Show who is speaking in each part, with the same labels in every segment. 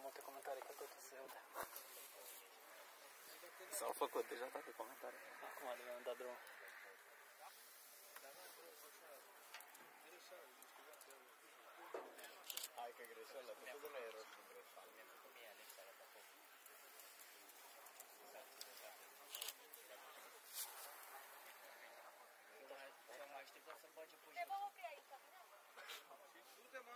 Speaker 1: multe comentarii, că totul se aude.
Speaker 2: S-au făcut deja toate comentariile.
Speaker 1: Acum am dat drumul.
Speaker 3: Hai că greșeală, tu nu e rost cu greșeală.
Speaker 4: S-au mai așteptat să-mi bage pe jos.
Speaker 5: Te va opri aici, nu?
Speaker 4: Și du-te, mă!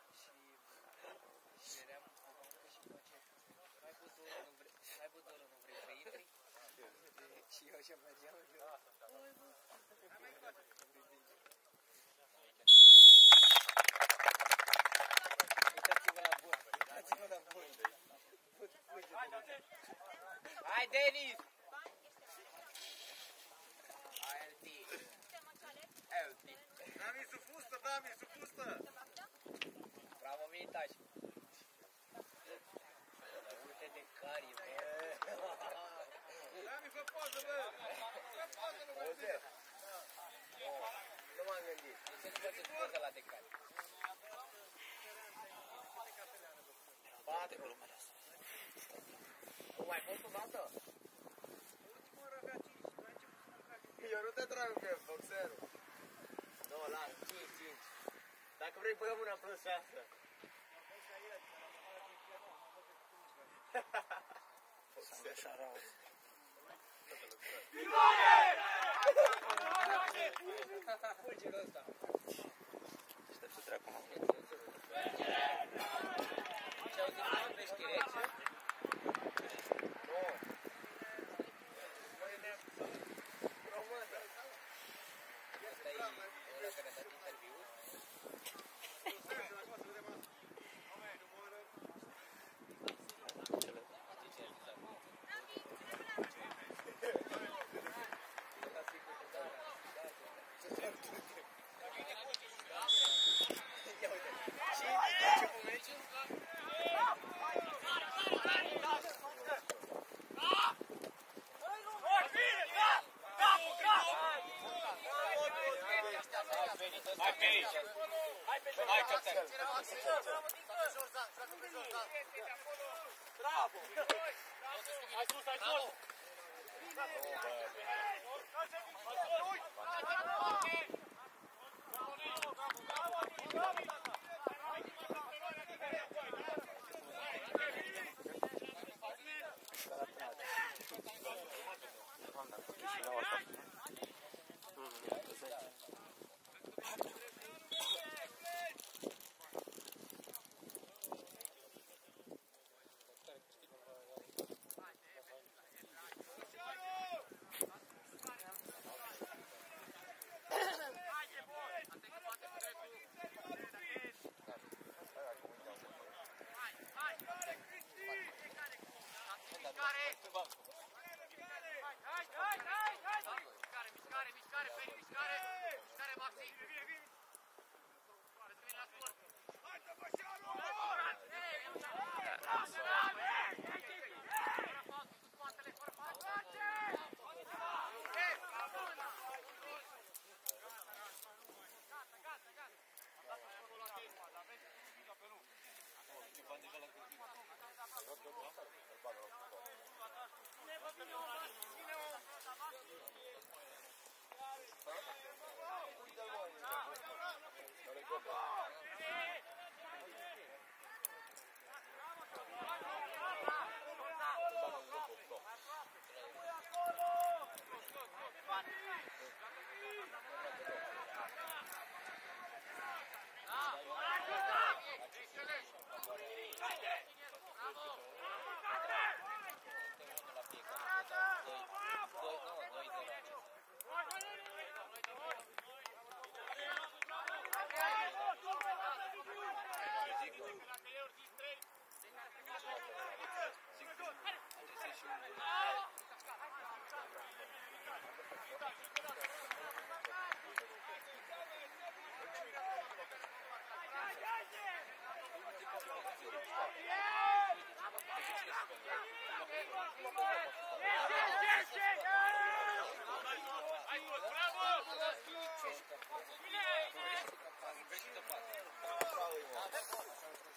Speaker 4: Și eram cu bancă și îmi face hai bă, Dora, nu vrei să intri? Și eu așa mergeam în jur. Oi, bă! Hai mai încoace! Uitați-vă la bun! Uitați-vă la bun! Hai, Denis! Hai, Elti! Elti!
Speaker 3: Dami su fustă, Dami su fustă!
Speaker 4: Bravo, Mitaș! Uite de cari, bă!
Speaker 3: Dami, fă poză, bă! Fă poză, bă!
Speaker 4: Nu m-am gândit. De ce nu faceți poză la de cari?
Speaker 2: Bate glumele astea.
Speaker 4: Nu mai fost o dată?
Speaker 3: Ultima oară avea 5, tu ai început să mă capi. Eu nu te trag cu el, boxerul.
Speaker 4: Nu, las, 5. Dacă vrei băgăm una plus 6.
Speaker 2: S-a așa rău.
Speaker 4: Fulgerul ăsta.
Speaker 2: Aștept să treacă mă.
Speaker 4: Ce au zis mă, peșcherețe? Nu. Noi ne română. Ăsta e ăla care a dat interviul. Hai, captain! Bravo! Hai sus, hai sus!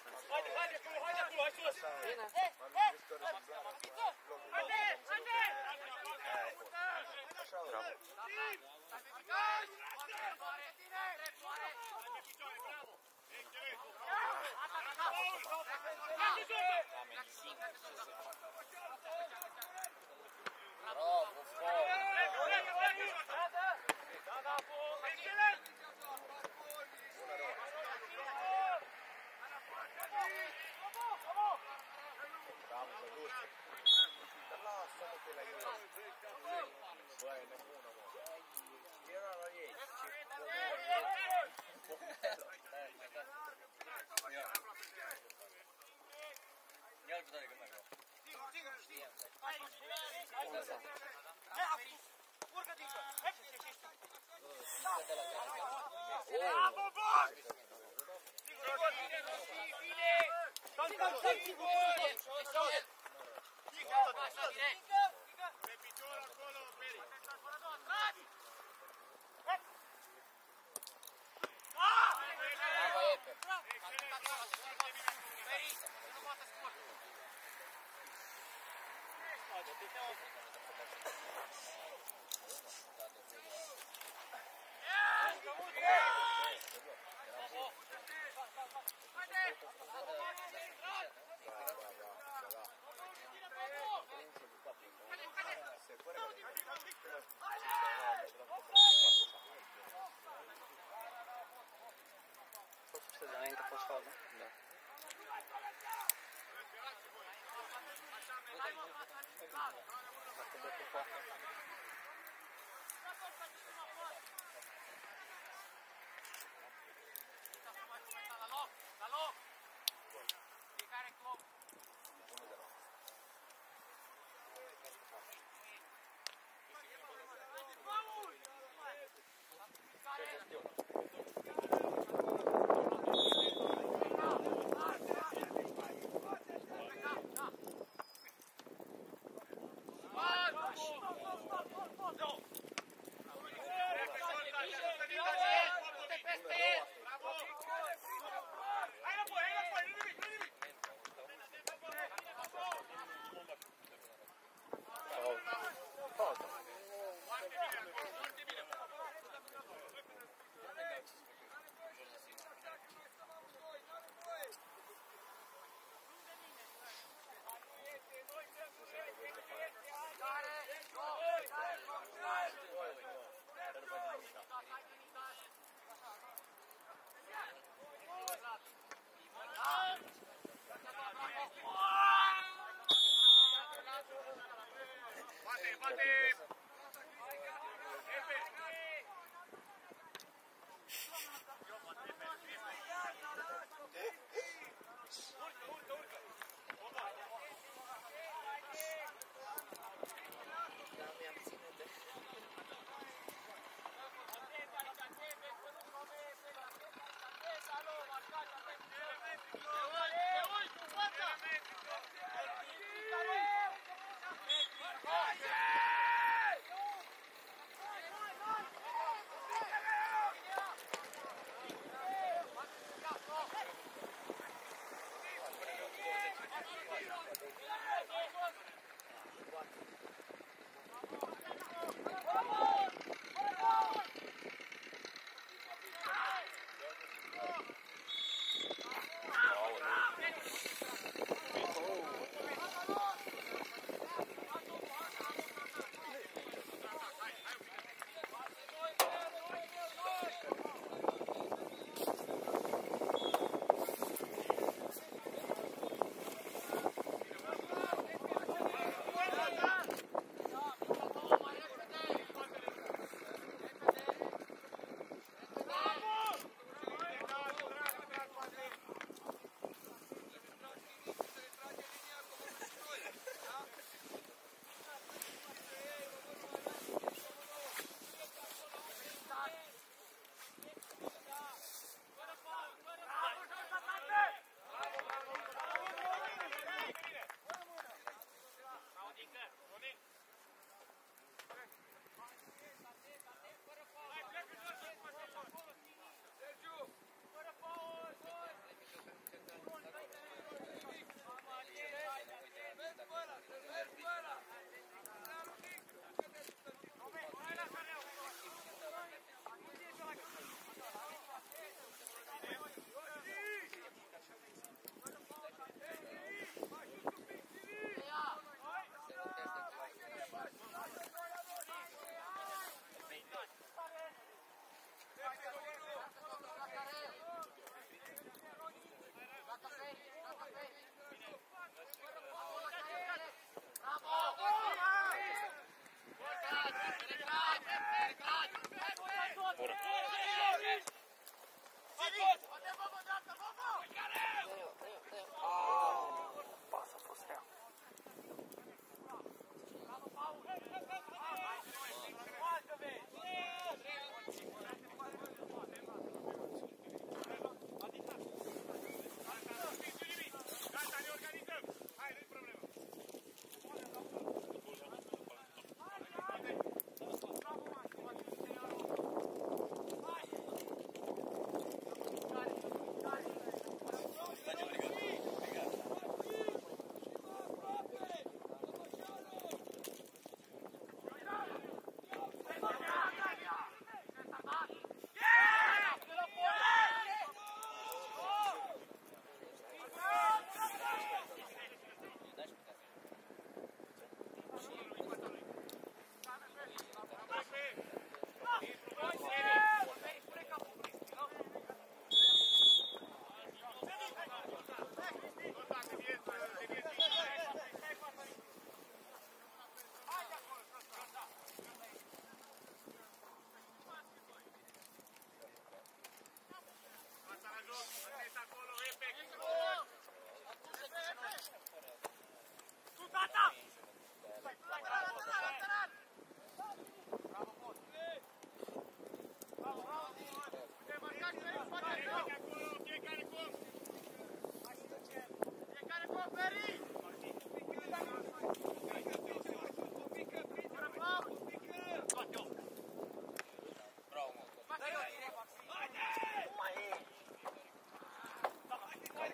Speaker 1: Înainte a fost faul, da?
Speaker 2: Da.
Speaker 1: Dacă dă pe față.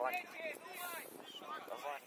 Speaker 2: Cavani. Cavani.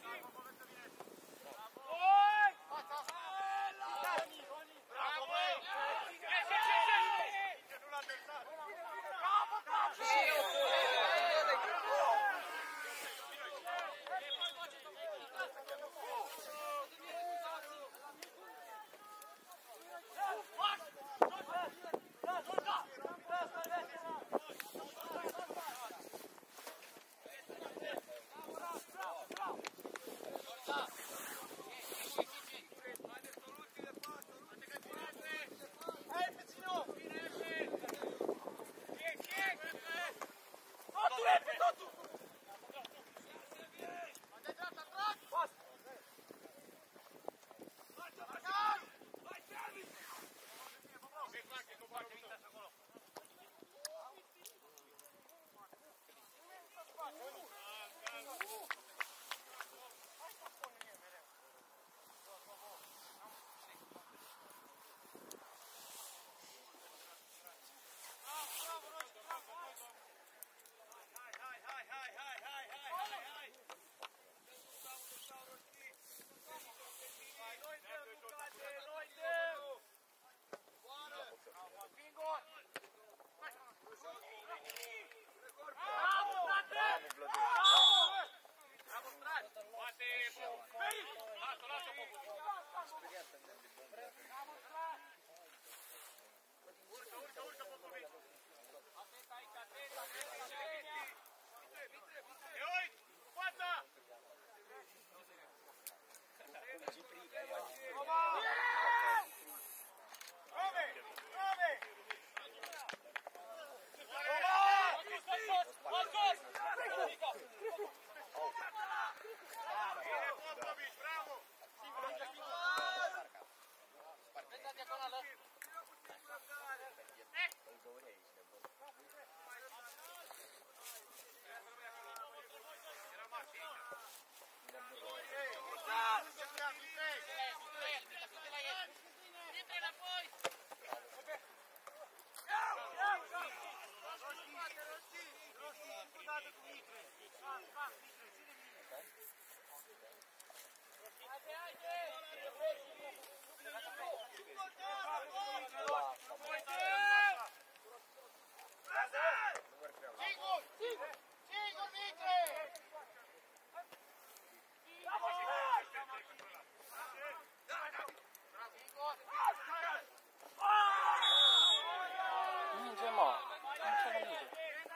Speaker 1: Minge, mă. Nu ce mă minge.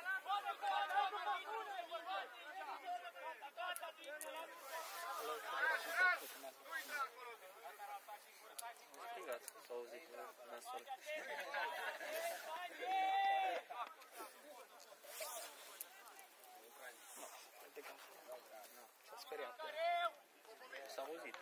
Speaker 1: Strigați, s-a auzit mersul. S-a speriat. S-a auzit.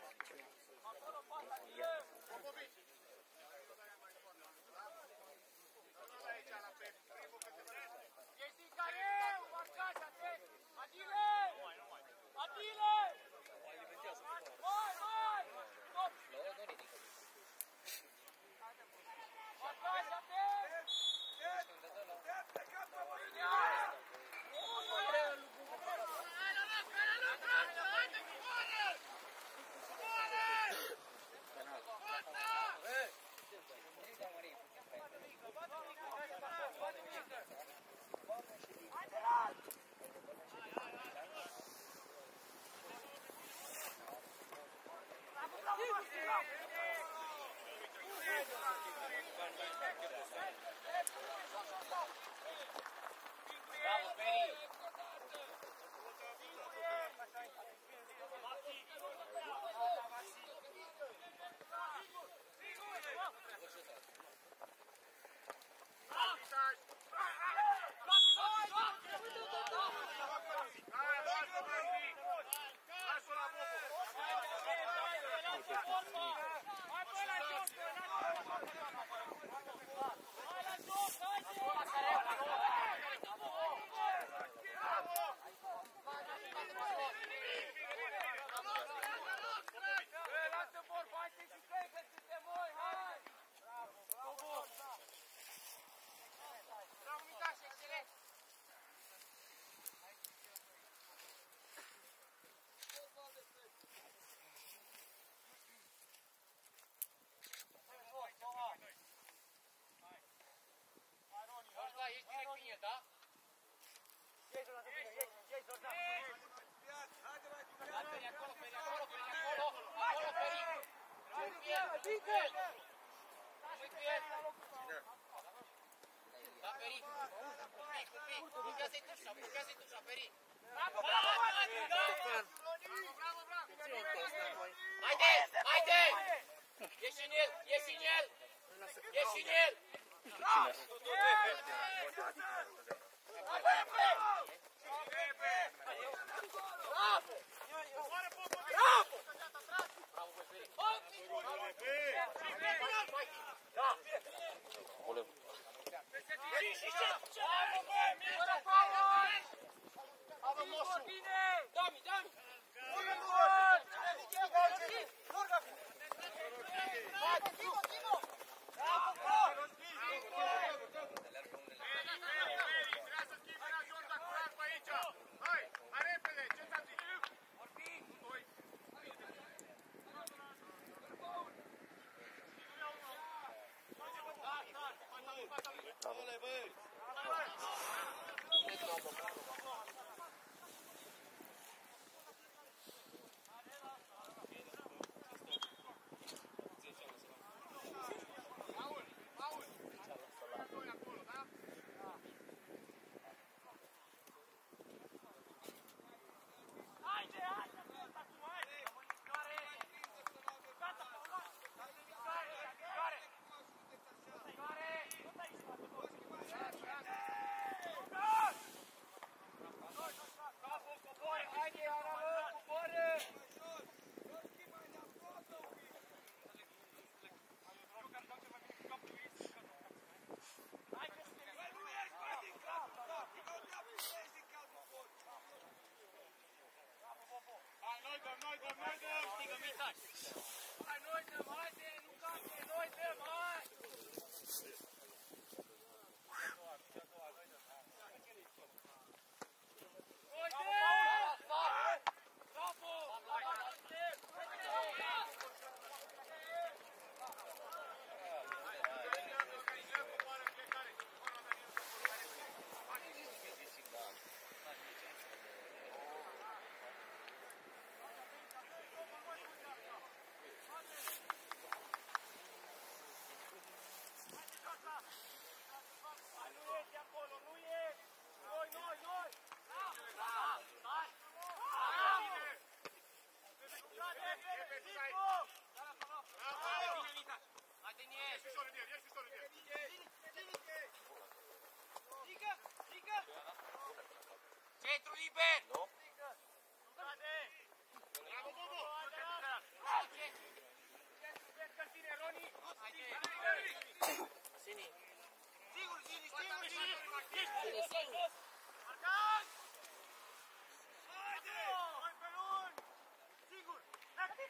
Speaker 4: Haide! Ieși în el! Ieși în el! Ieși în el! Centru liber! Nu? Bravo, Bobo! Sini! Sigur, Sini! Marcați! Haide! Hai pe luni! Sigur! Marcați!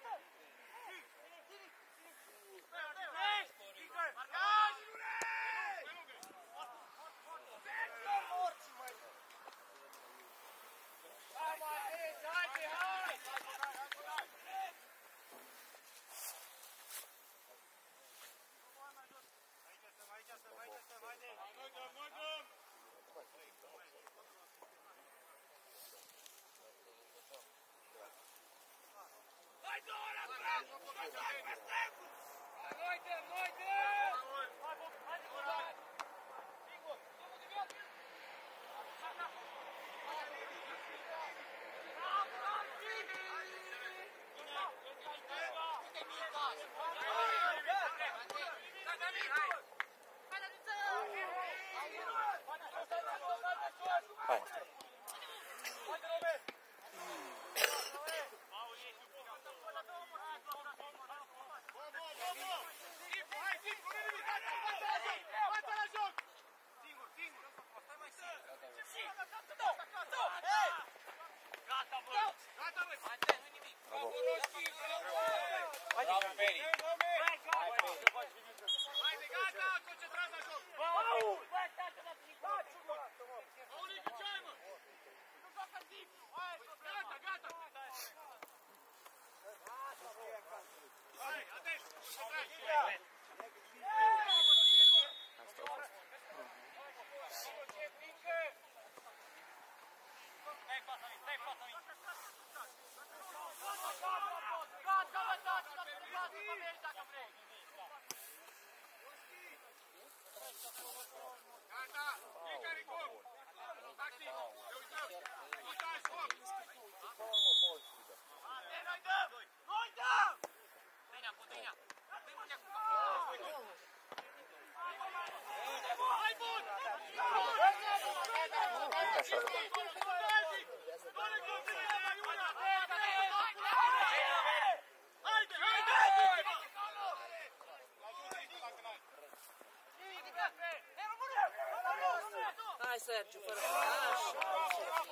Speaker 4: Hai, Sergiu, fără așa.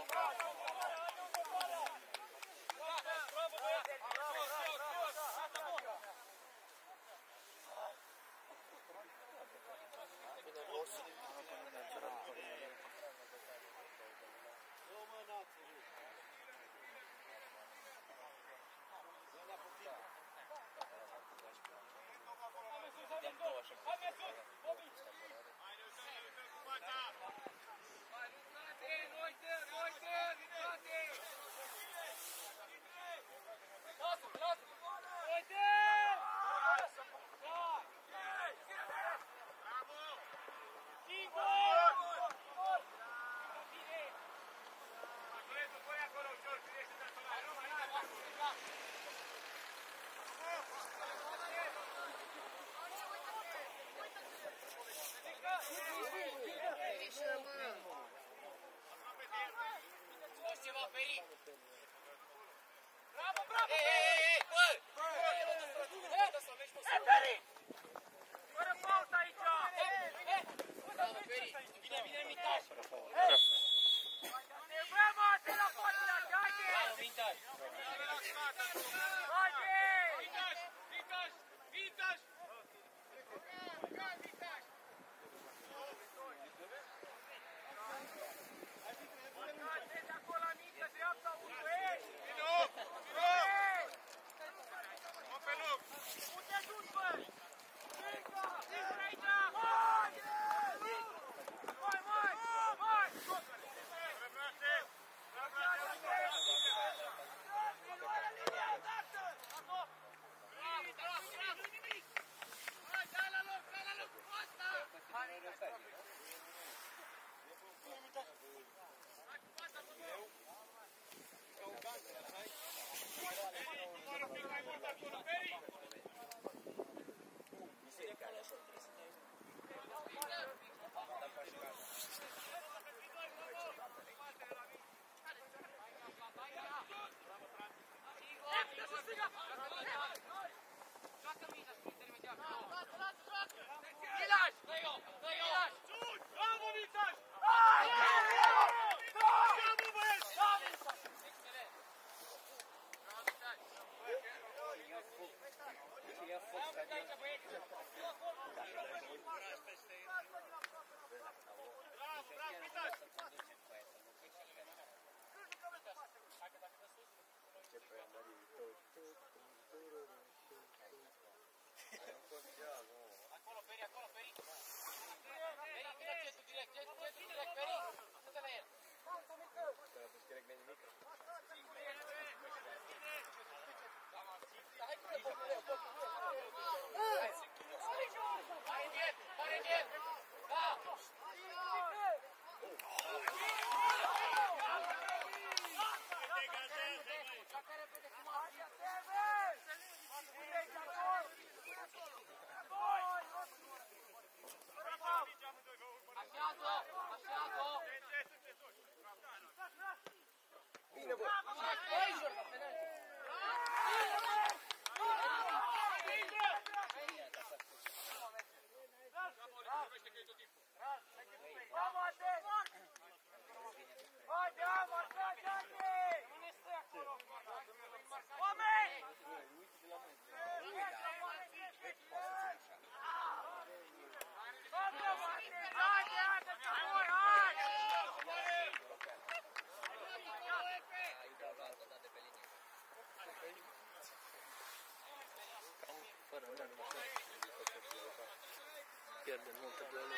Speaker 1: Pierde multe goluri.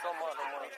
Speaker 1: Sau mano, mano.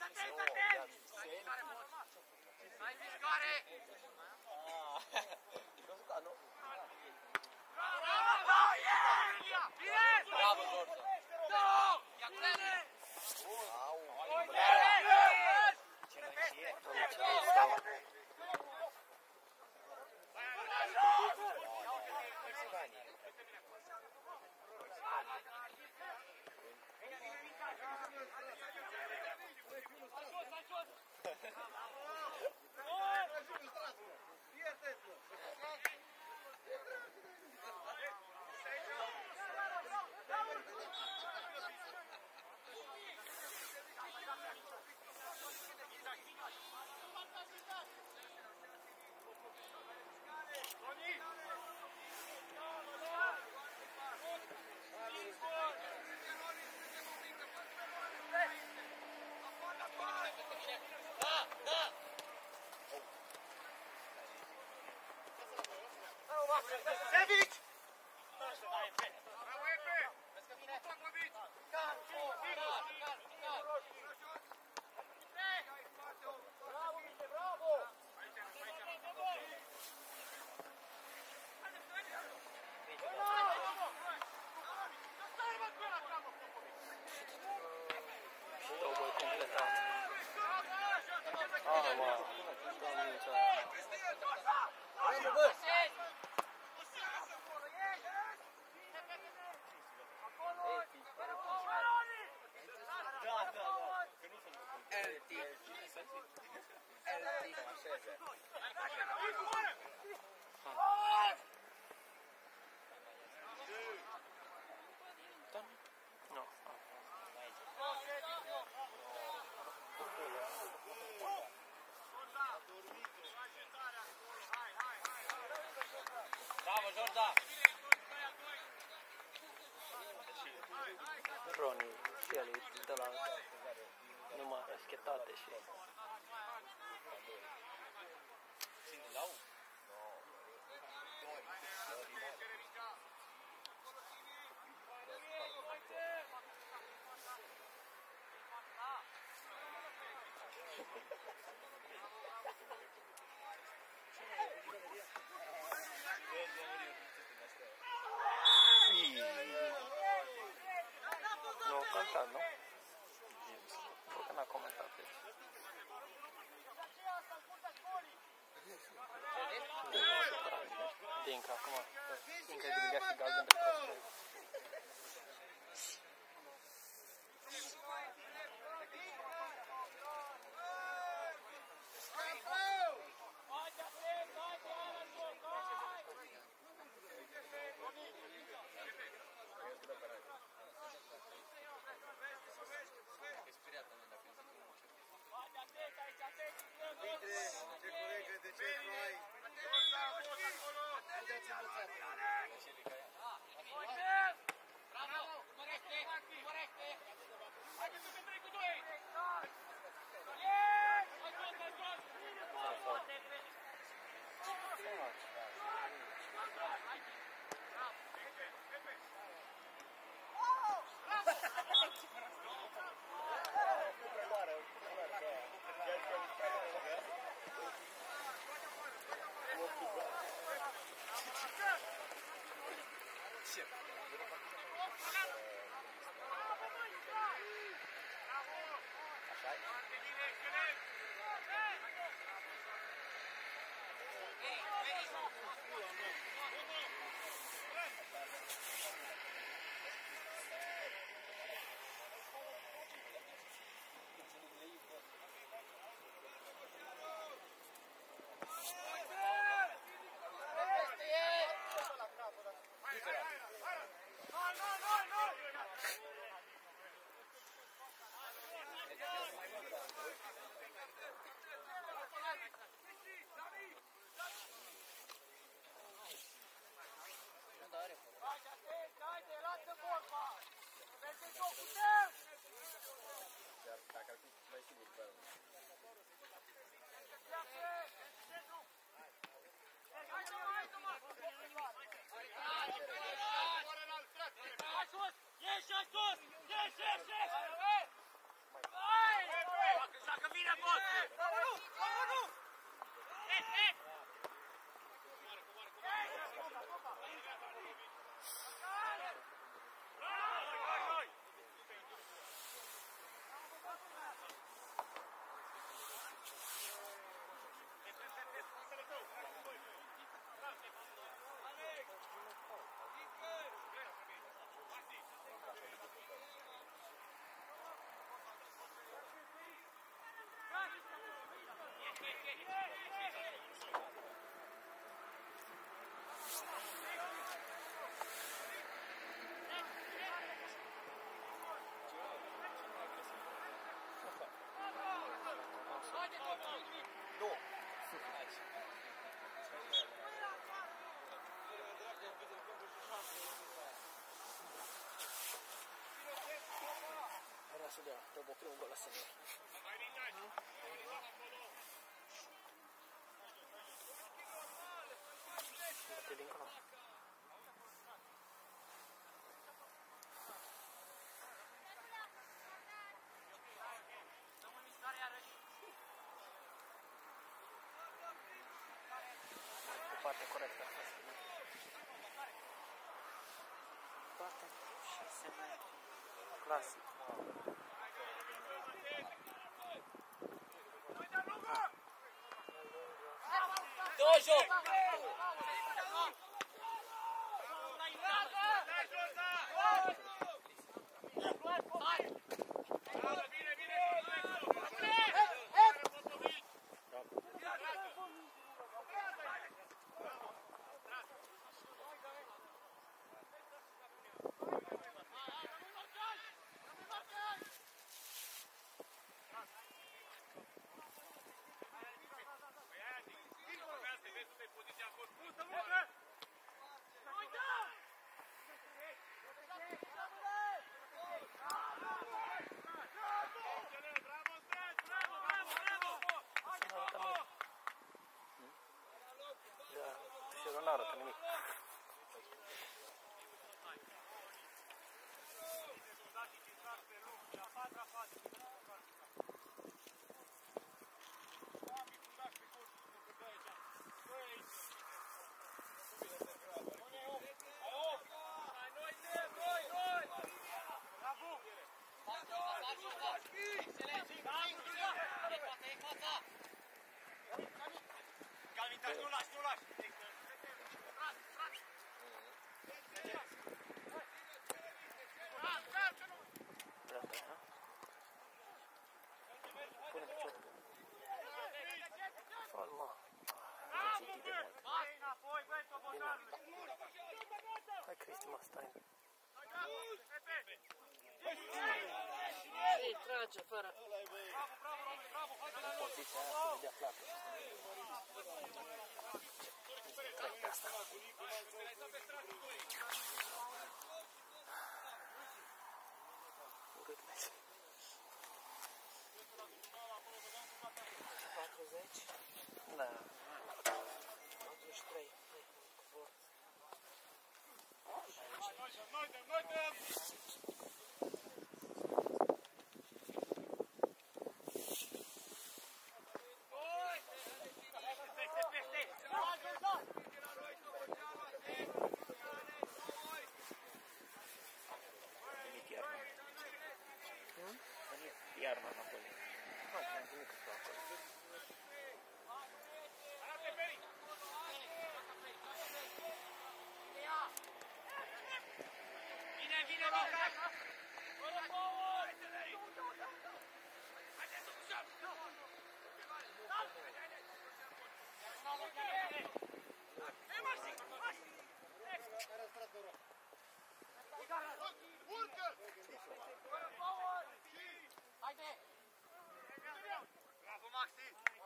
Speaker 4: Hai mișcare! Bravo, Gordo!
Speaker 3: Sevic!
Speaker 1: Lo voi completa. Ah, wow. Doamne, ce
Speaker 3: Bravo, bă!
Speaker 1: No.
Speaker 4: Bravo, Jordan!
Speaker 1: Roni și el de la numai schetate și nu contat, nu? Că n-a comentat deci. Dinca acum, incredibil, ia și galben de prosper.
Speaker 3: Ce colegă, de ce mai? Haideți învățat!
Speaker 4: Bravo! Urmărește! Urmărește! Haideți să trec cu doi!
Speaker 1: Vrea să dea, după primul gol la senior. Bate dincolo. Parte corectă.
Speaker 4: Poate 6 metri. Clasic.
Speaker 2: Dojo!
Speaker 1: Nu arată nimic.
Speaker 3: Nu lași, nu lași!
Speaker 1: Pune piciorul. Falma. Hai Cristi, mă, stai.
Speaker 4: Și trage fără.
Speaker 1: Poziția aia se vedea clar. Trec pe asta. Good match.
Speaker 4: 40.
Speaker 1: Da.
Speaker 4: 43.
Speaker 1: Iarna înapoi. Nu, mai nimic pe acolo.
Speaker 3: Bravo, Maxi!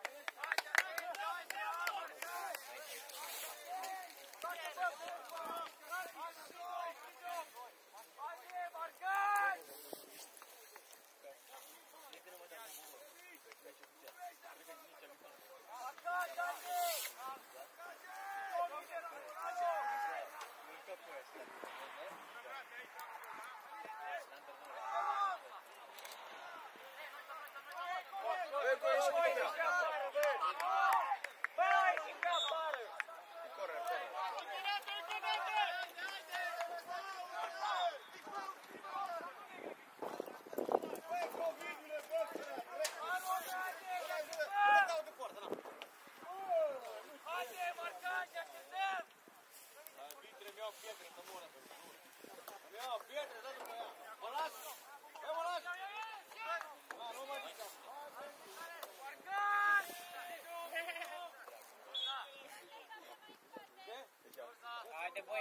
Speaker 3: Ecco, ești cu tine! Corre, corre!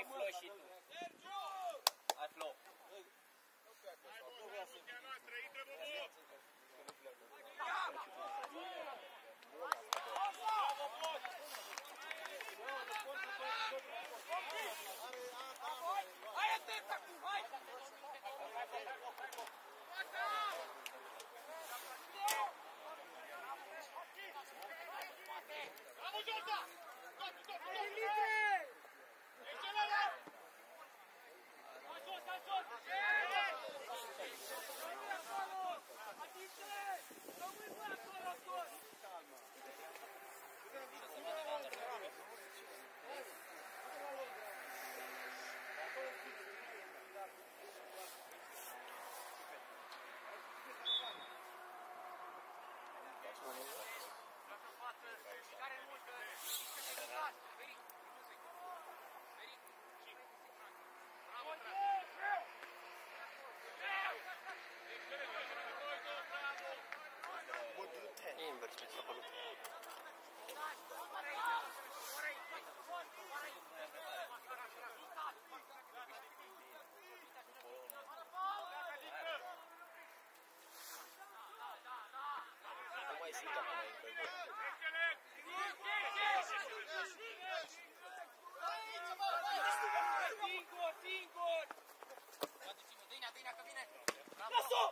Speaker 4: Hai Flo și tu. Hai Flo.
Speaker 1: Invers mi s-a părut.
Speaker 3: Nu mai simt acum încă gol.
Speaker 2: Singur!
Speaker 4: Dâinea că vine!
Speaker 2: Lasă-o!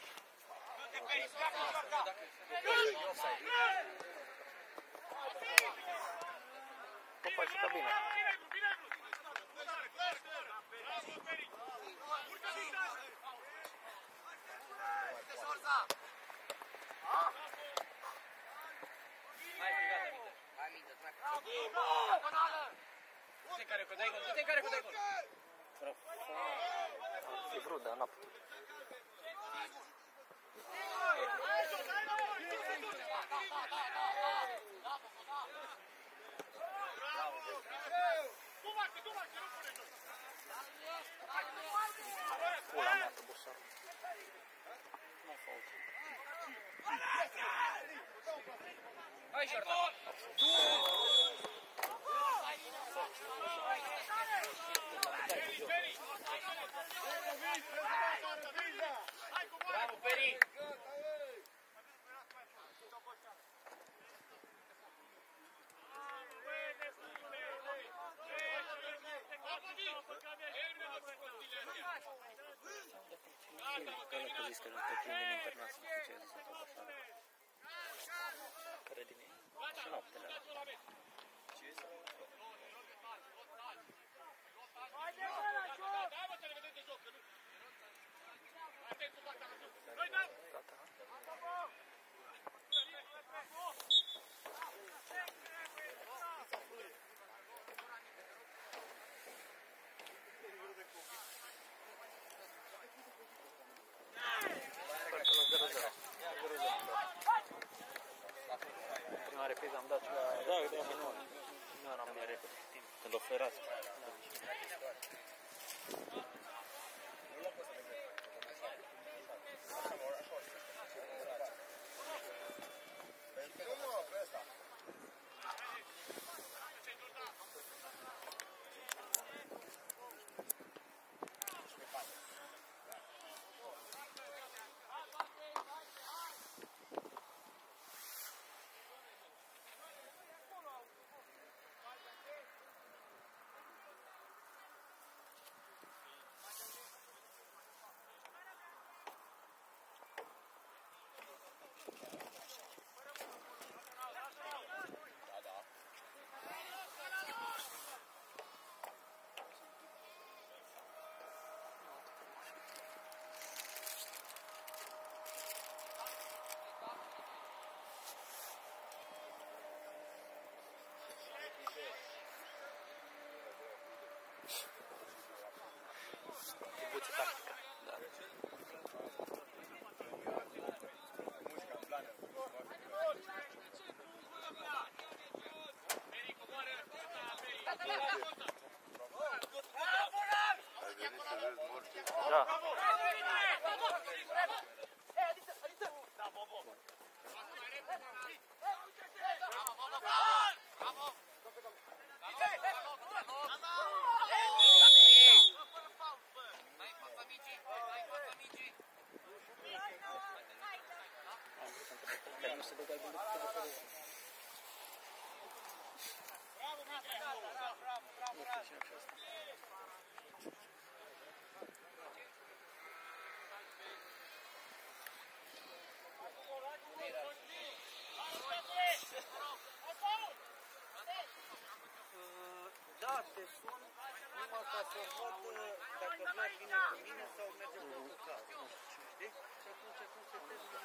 Speaker 1: Nu faci ca bine.
Speaker 4: Hai, gata, Mintă. Hai, Mintă, du-te care cu dai gol, du-te care cu dai gol.
Speaker 1: Am fi vrut, dar n-a putut. Pula mea pe busar. Nu fault.
Speaker 4: Hai, Jordan. Bravo, Peri!
Speaker 1: Ăla că zis că nu te prinde în internat, nu știu ce a zis în tot așa. Care din ei? Și noaptele alea. Gata, ha? Sper că la 0-0. 0-0 prima repriză am dat și la... Da, nu eram mai repede. Când o ferați. Contribuție tactică. Da. Da. Nu se dă galben decât de pe reză. Nu știu cine a fost asta.
Speaker 3: Da, te sun numai ca să văd dacă Vlad vine cu mine sau merge cu autocar. Știi? Și atunci când se termină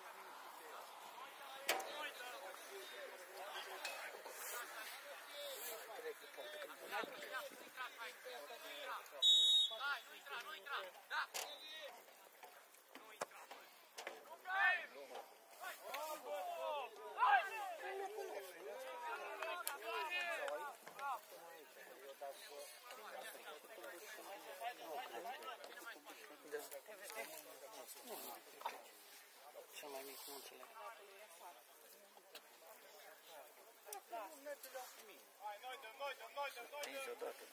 Speaker 1: Cel mai mic, nu înțeleg.
Speaker 3: nici odată.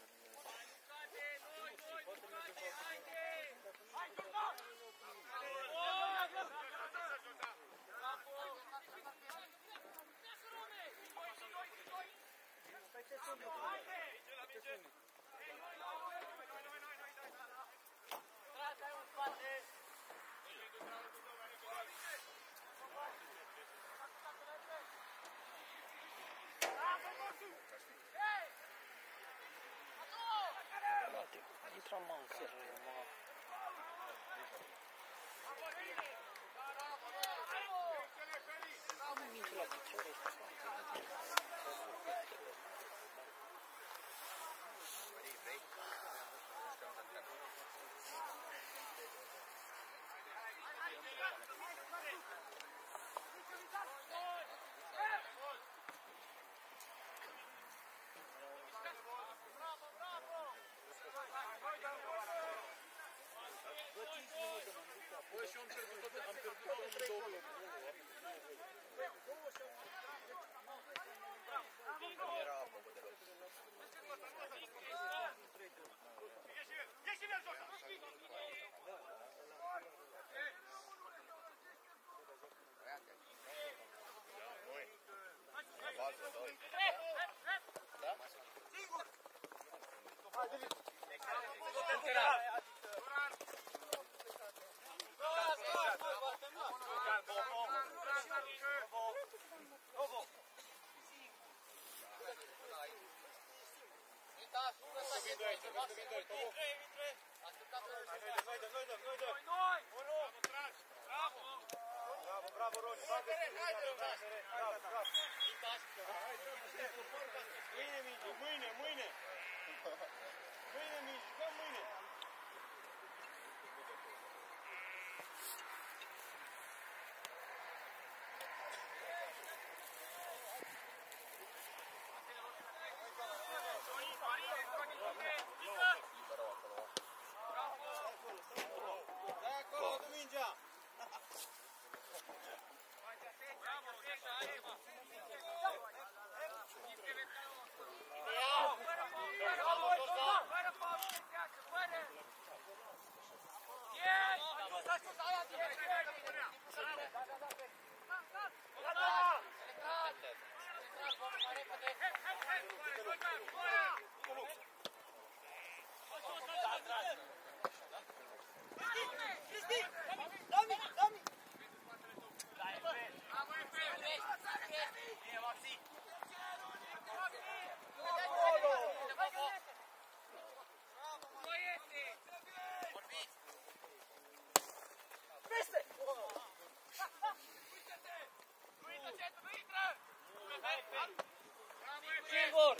Speaker 1: Intra manca, mă. Nu minge la picior ăsta.
Speaker 3: Bă, și eu am pierdut două locuri. Era apă, bă, deloc. Bază, doi. Da? Singur! Bravo, Roni! Mâine, Mingi, mâine! Mâine, Mingi, jucăm mâine! Dai acolo cu mingea!
Speaker 1: Singur!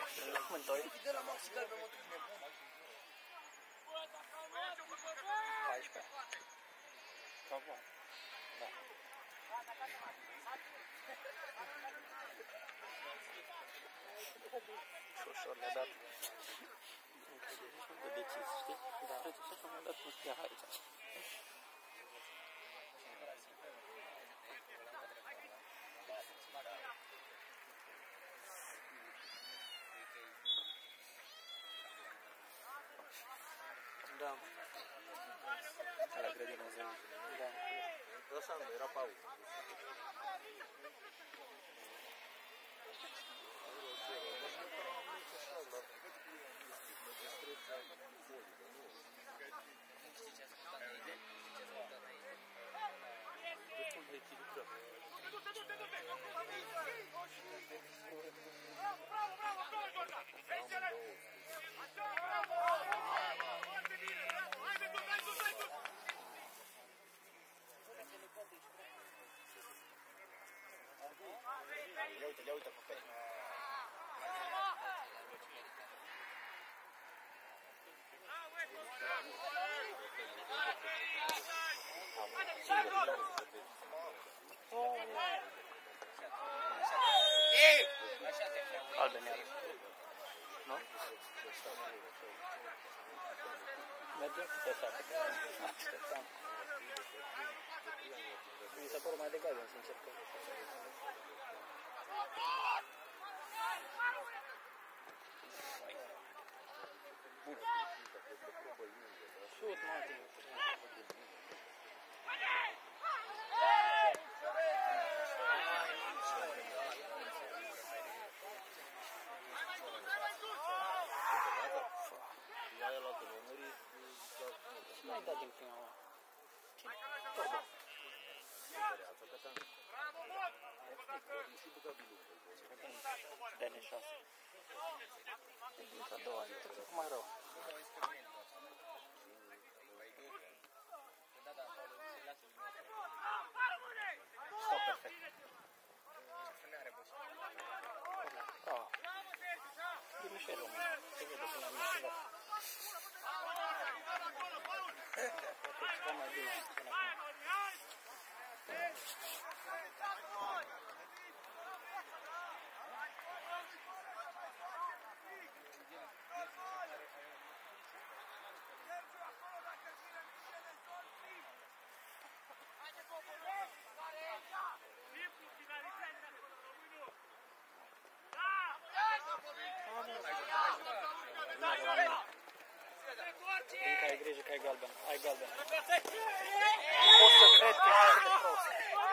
Speaker 1: Amândoi.
Speaker 4: De la Maxi Galben, mă duc nebun.
Speaker 1: 14.
Speaker 4: Ca bun. Da.
Speaker 1: Și ușor le-a dat. De decis, știi? Da. Uite, și așa mi-a dat un stea aici. Da.
Speaker 4: La grădina zău.
Speaker 1: Da.
Speaker 4: Așa nu, era pauză. Destul de echilibrat. Ia uite pe pereche.
Speaker 1: Alben iarăși. Nu? Mergem cu tăsată. Așteptam. Mi s-a părut mai de galben, sincer. Șut, Martin. N-ai dat din prima oară. Cine? Toba. Dă-ne șase. Din a doua, e tot mai rău. Stop perfect. Bravo. E Mișelul, se vede până la Mișelul. Poate ceva mai bine până acum. Dincă, ai grijă că ai galben. Ai galben. Nu pot să cred că ești așa de prost.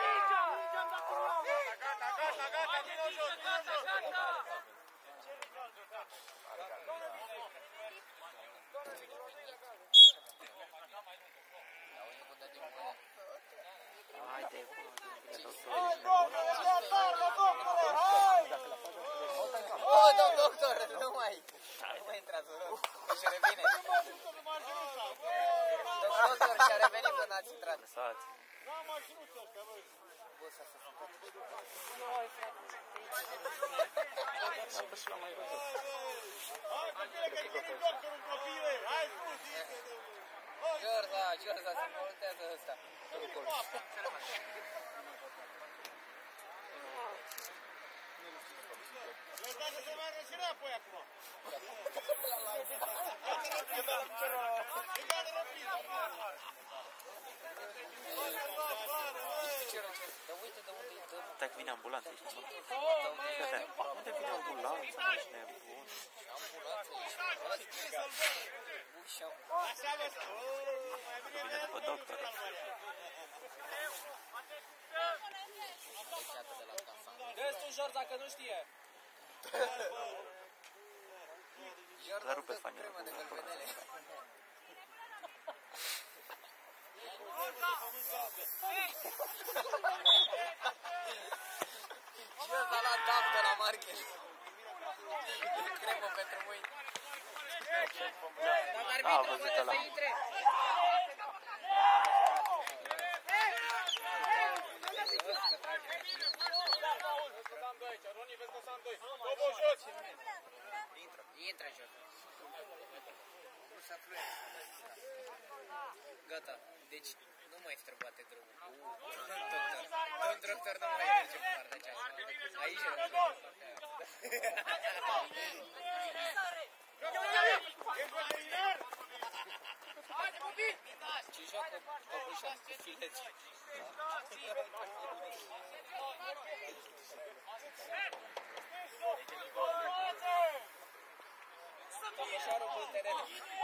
Speaker 1: Haide,
Speaker 4: Doctor, nu mai intrați, vă rog, că și revine. Doctor, și-a revenit până ați intrat.
Speaker 1: Lăsați. Am și l-am mai văzut.
Speaker 4: Giorza, se voltează ăsta.
Speaker 2: Lăsați să meargă și înapoi acum.
Speaker 1: Stai că vine ambulanța aici. Unde vine ambulanța? Ești nebun.
Speaker 2: Așa vă spun.
Speaker 1: Vine după doctor.
Speaker 4: Dă-ți George dacă nu știe.
Speaker 1: Dar rupe fanii.
Speaker 4: George a luat dam de la Markel. Cremă pentru mâini.
Speaker 1: A, văzut ăla.
Speaker 4: Intră jos. Nu s-a fluit. Gata. Deci nu mai străbate drumul. Domn doctor nu mai merge cu partea aceasta. Aici e ce joacă păpușa cu fileți. Păpușarul pe teren.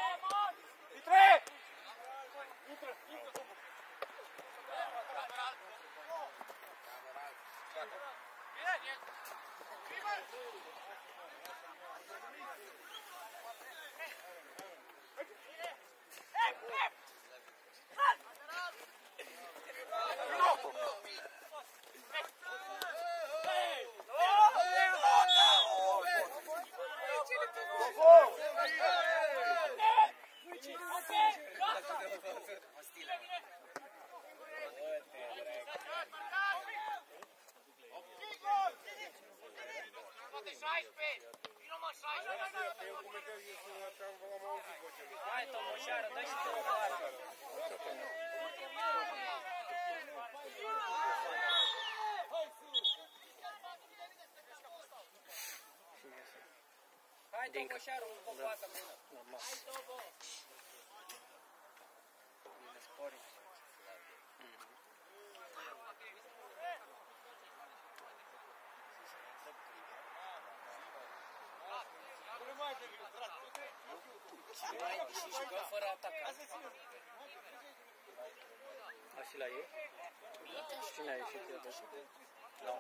Speaker 4: Hai, Tomoșară, dă și tu o pară. Hai, Tomoșară, un popoată mână. Bine spori. Și jucăm fără atacant.
Speaker 1: A și la ei? Cine a ieșit eu? Da.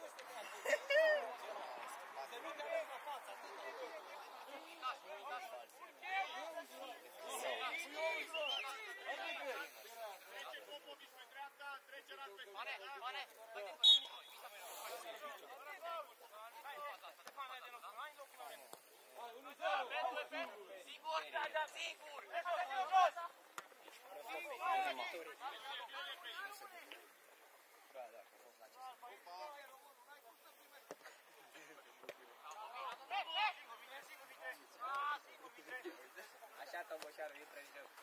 Speaker 4: Așa, Tomoșară, intră în joc.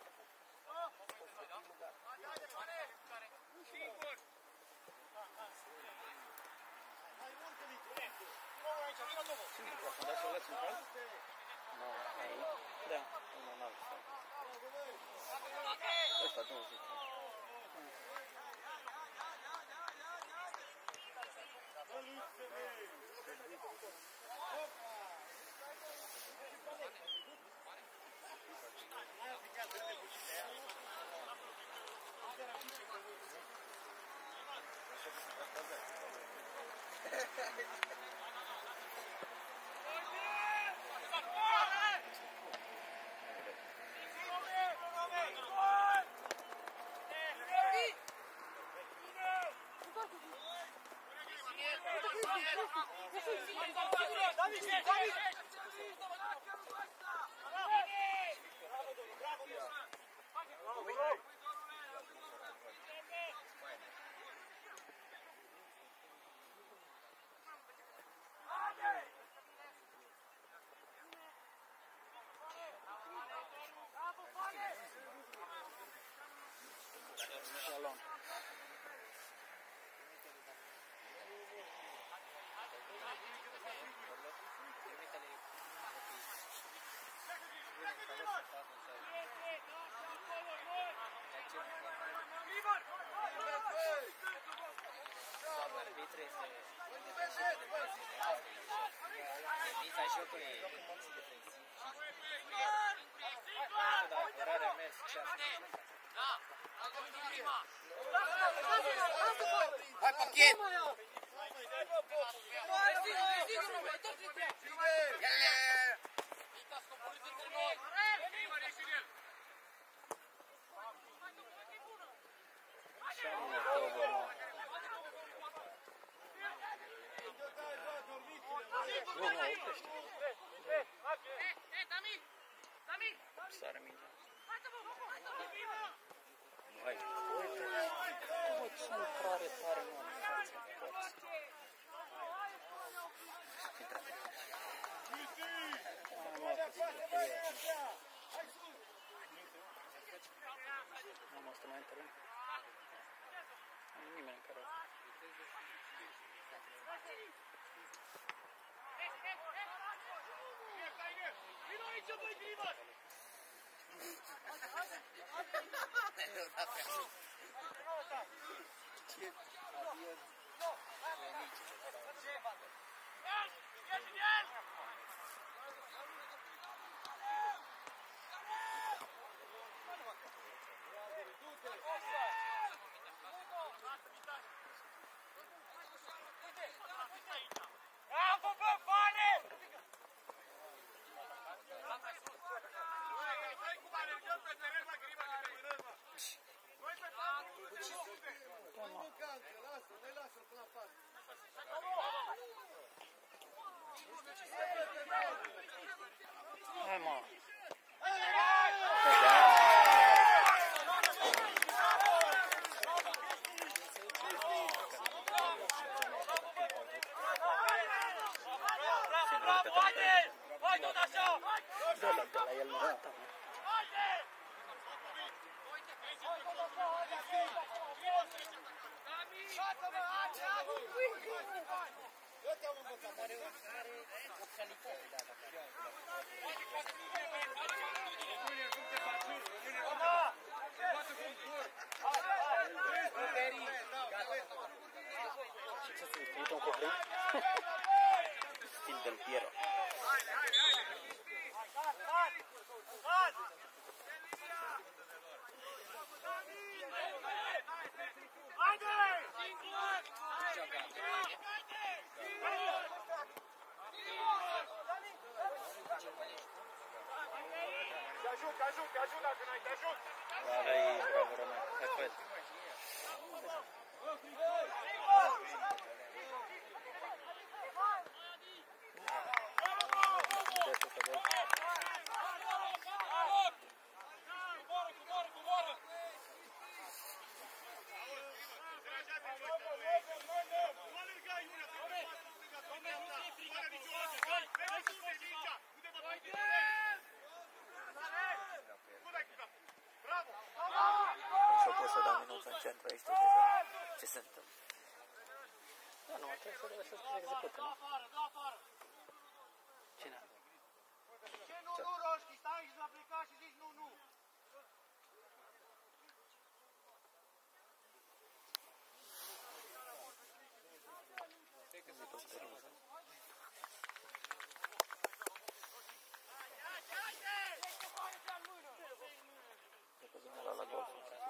Speaker 1: Da să o lăsăm pe alt? Nu, aici? Da, nu, n-am lăsat. Ăsta, 20. Shalom.
Speaker 4: Arbitru este definiția jocului defensiv. Dar apărarea a mers
Speaker 2: Hai, pachet!
Speaker 1: Nu, nu, oprește. Sare mingea. Hai, uite. Bă, ce intrare tare, mă, în față. Poți. Am asta mai în teren. Nu e nimeni în care... Hai, mă! De la el nu rata, mă. Ce să fie? Uite un coprin? Stil del Piero.
Speaker 2: Te ajut dacă n-ai, te ajut!
Speaker 1: Hai, bravo, Roman. Hai, făt. Și-o pus să dau minut în centru aici, tot ce se întâmplă. Da, nu, trebuie să se execute, nu? Cine?
Speaker 2: Ce nu, Roșchi? Stai aici la plecat și zici nu.
Speaker 1: Dacă vine la golf,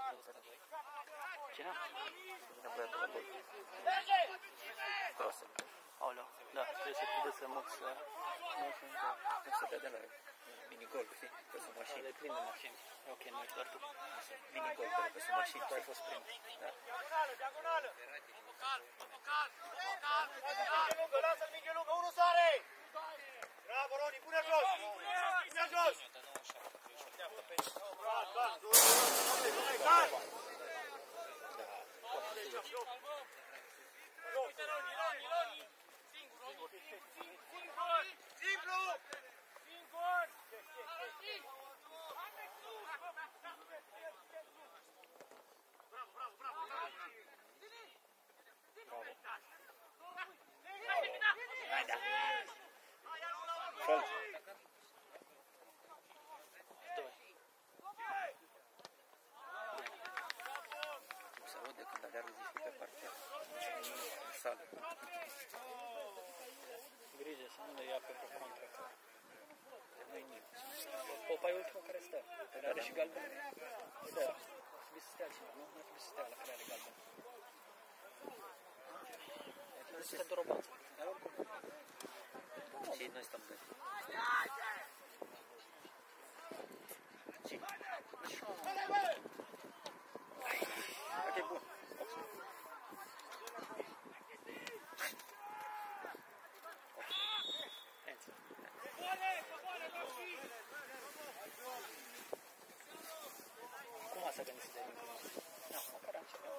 Speaker 1: cine? Vine băiatul la golf. Croase. Aoleu, da, trebuie să puteți să muți, nu se dea de la minigolf, știi? Pe sub mașini. Le plin de mașini. Ok, nu ești doar tu. Minigolf, pe sub mașini, tu ai fost prins. Da.
Speaker 2: Diagonală! Lasă-l minge lungă, unul sare! Bravo, Roni, pune jos! Pune jos!
Speaker 1: Hai, da. Fă-l. Se aude când aleargă zici pe partea. În sală. Grijă să nu le ia pentru contra. Nu-i nimic. Popa e ultimul care stă. Care are și galben. Da. Trebuie să stea cineva, nu? Nu trebuie să stea la care are galben. Trebuie să stea doar o bață. Dar oricum. Și noi stăm bine. Cine? Ok, bun. Cum asta că nu se dă din prima? Nu, măcar am ceva.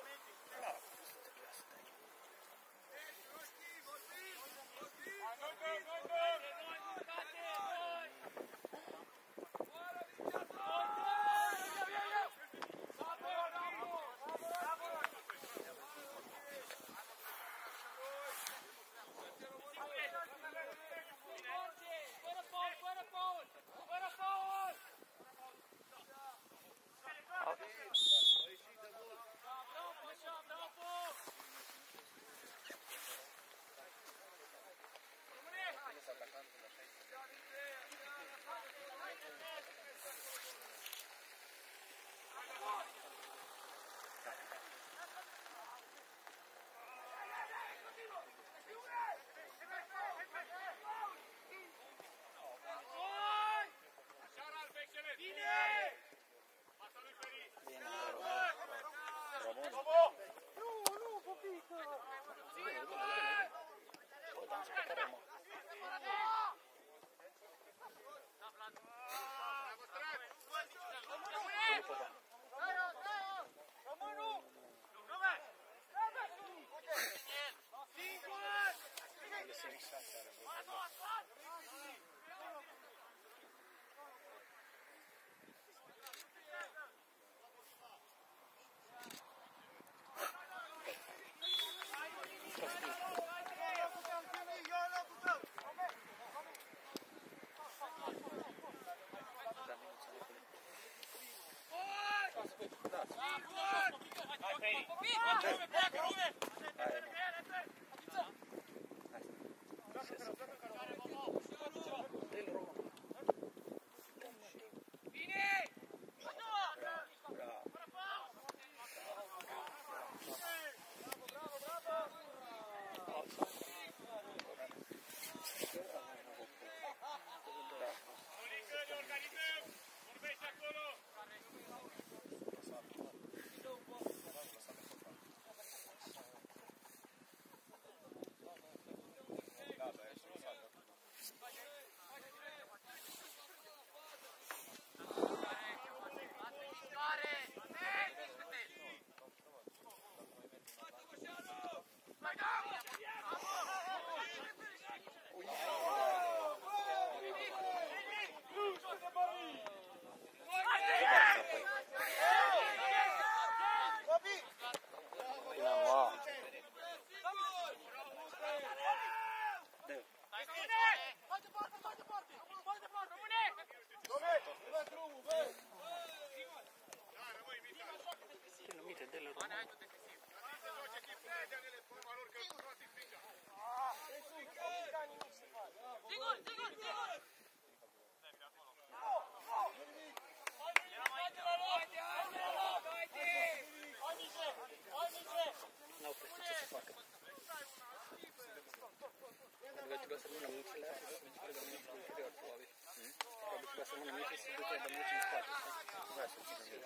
Speaker 1: să mână mică și să ducă de mici în spate, știi? Nu vrea să țină mici.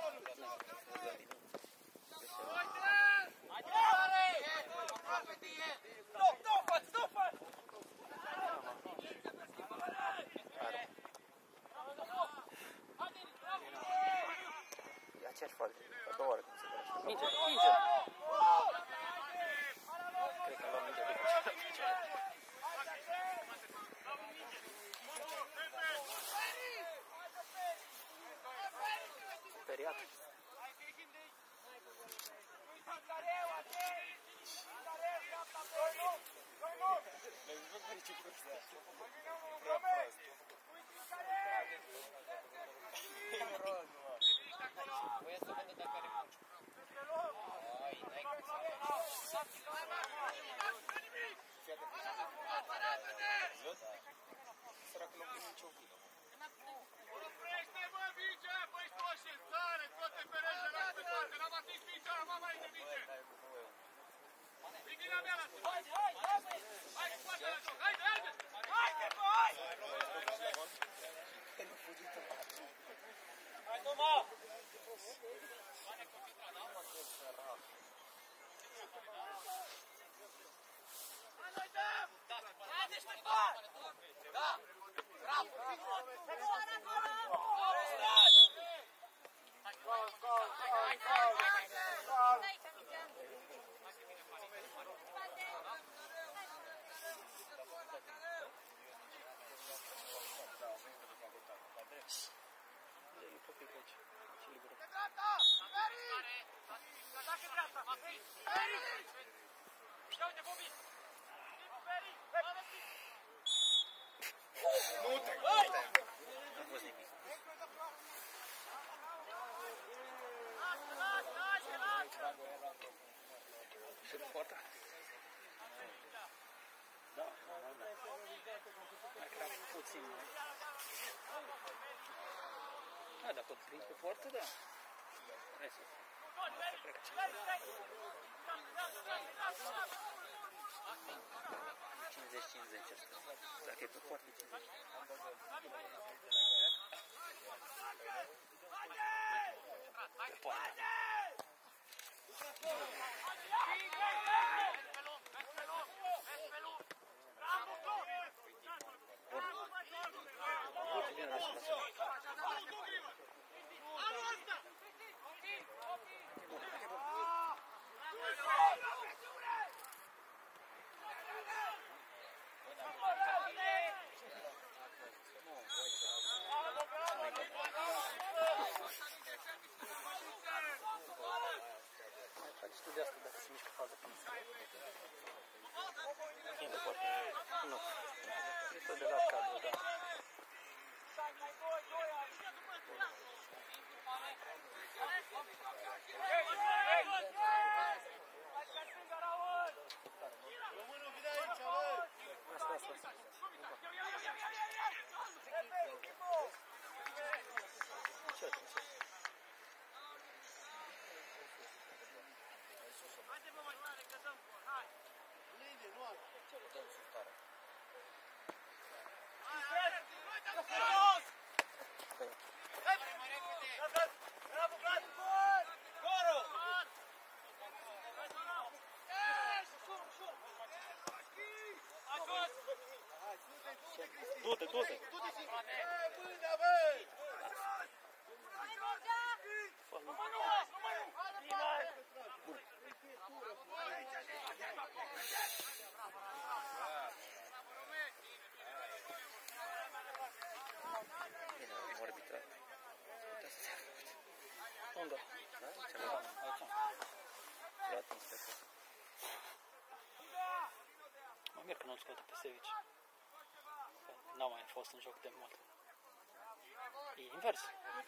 Speaker 1: E aceeași fază, a doua oară când se dă așa. Minge, minge! Cred că am luat mingea după ce. Speriat.
Speaker 4: Voia să vedă dacă are muci. Ai, n-ai cum să săracul nu primi nicio vină.
Speaker 2: Oprește, bă, Vice! Băi, stoșe, țare, toate perele la spătate! L-am atins picioara, mama, mai de Vice! Vigina mea la spătate! Hai, scoate la joc! Haide, haide! Haide, bă, hai! Hai, Toma!
Speaker 1: Nu a fost nimic. Și de poartă? Da, mai era puțin. Da, dacă prins pe poartă, da. Hai să plec cineva. 50-50 asta. Dacă e pe poartă, 50. Pe poartă. Bun. Uite, bine, lasă. Faci tu de asta dacă se mișcă faza până să... E de poartă. Nu. Este de la cadru, da. Asta. Încet. Du-te! Bine, am arbitrat. Unde? Da? Ceva? Aici. L-a atins pe acolo. Mă mir că nu-l scoate pe Sevici. N-a mai fost în joc de mult. E invers.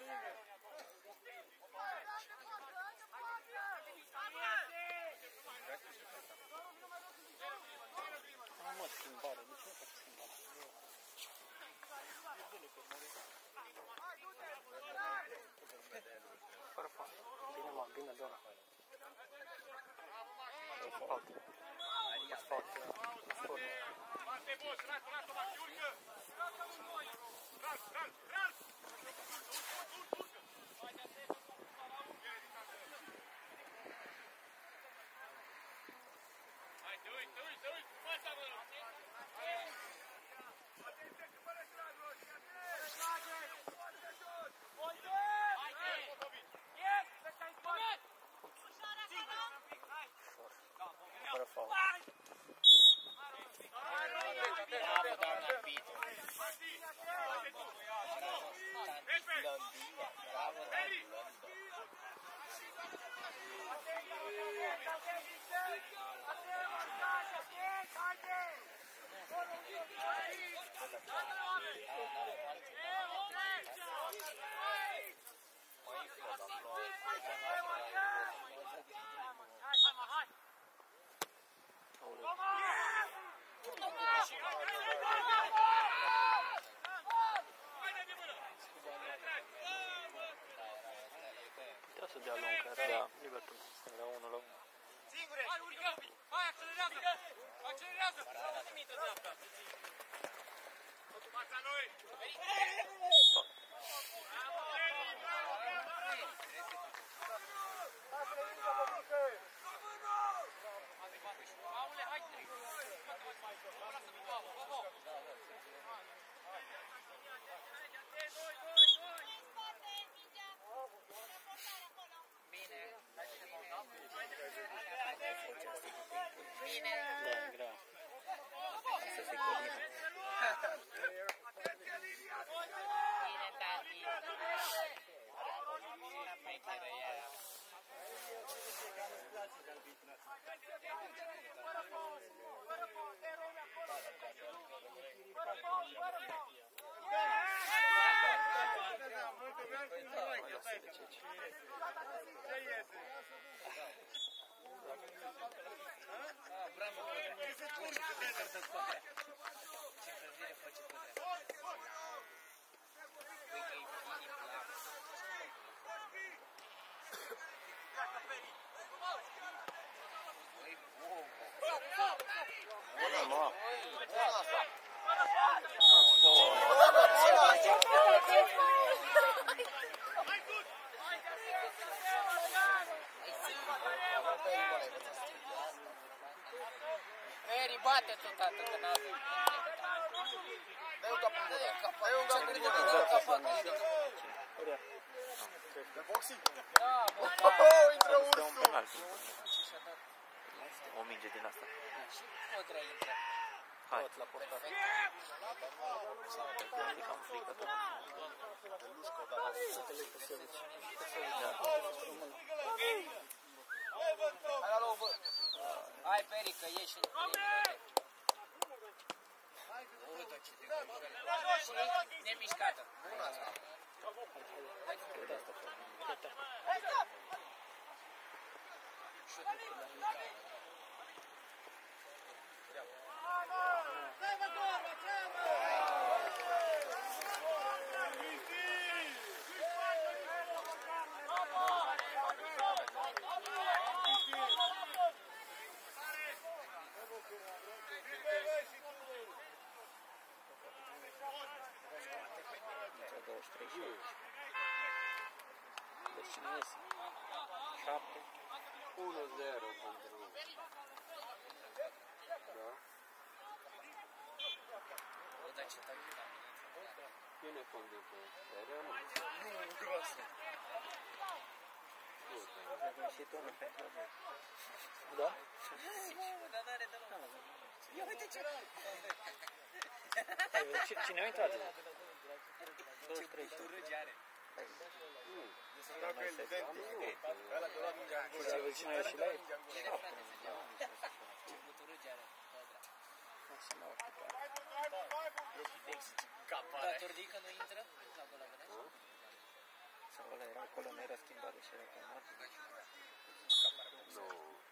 Speaker 1: Am mă schimbare. De ce nu faci schimbare? Fără fault. Bine, mă, bine, Dora. Fault. Fault.
Speaker 2: jos, lasă, Maxi, urcă! Ral! Urcă! Hai, te uiți, fața, mă! Atenție, că părăși la jos! Foarte jos! Haide! Yes! Să-ți-ai spus!
Speaker 1: Fără faul.
Speaker 4: Bravo, doamna arbitru. Bravo,
Speaker 1: Trebuie să dea lung, că era Liverpool. Era 1-1.
Speaker 2: Singure! Hai, urcă! Hai, accelerează! Accelerează! Fața lui!
Speaker 4: Bine.
Speaker 1: Da, e greu. Să se colină.
Speaker 4: Bine, tati. Mai tare era. Bravo, ce încălzire face Codrea. Uite, e Filip Lam. Băi,
Speaker 1: Bună, mă!
Speaker 4: Peri, bate tu, tată, că n-avem.
Speaker 5: Dai un cap în gură.
Speaker 4: Dai un cap în gură.
Speaker 5: De boxing?
Speaker 4: Da, bă.
Speaker 5: Oh, intră
Speaker 1: Este un
Speaker 5: ursul!
Speaker 1: penal.
Speaker 4: Ce și-a dat?
Speaker 1: O minge din asta.
Speaker 4: Și Codrea intră.
Speaker 1: Hai.
Speaker 4: Tot la portat.
Speaker 1: Am frică tot.
Speaker 5: Hai la loc, bă!
Speaker 4: Hai, Peri, că ieși în 3 minute. Uite ce de control. Și nemișcată. Bună asta. Hai că putem.
Speaker 1: Între 23 și 8. Deci cine iese? 7.
Speaker 5: 1-0 pentru... Da?
Speaker 4: Uite ce tăcut.
Speaker 5: Cine conduce? Terianu?
Speaker 4: Nu, groasă.
Speaker 1: Avem și tu unul pentru noi. Da?
Speaker 4: Dar n-are deloc. Ia uite ce...
Speaker 1: Hai, vezi, cine a intrat? 23 și
Speaker 4: Tu
Speaker 1: 8.
Speaker 4: râgi are.
Speaker 5: Dacă e identic. Ăla de la mingea în gură.
Speaker 1: Și vezi cine a ieșit la ei?
Speaker 4: Cine frate se ce buturâgi are.
Speaker 1: Să mă ocupe.
Speaker 4: Dar Tordică nu intră? La gol la Gănești?
Speaker 1: Sau ăla era acolo, nu era schimbat, deși era pe mare.
Speaker 5: Nu.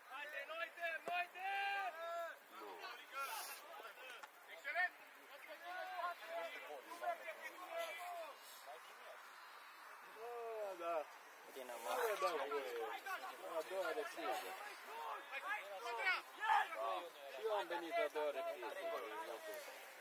Speaker 5: Nu.
Speaker 2: Excelent!
Speaker 5: Da.
Speaker 1: Dinamo.
Speaker 5: Nu dau voie. A doua repriză. Și eu am venit a doua repriză.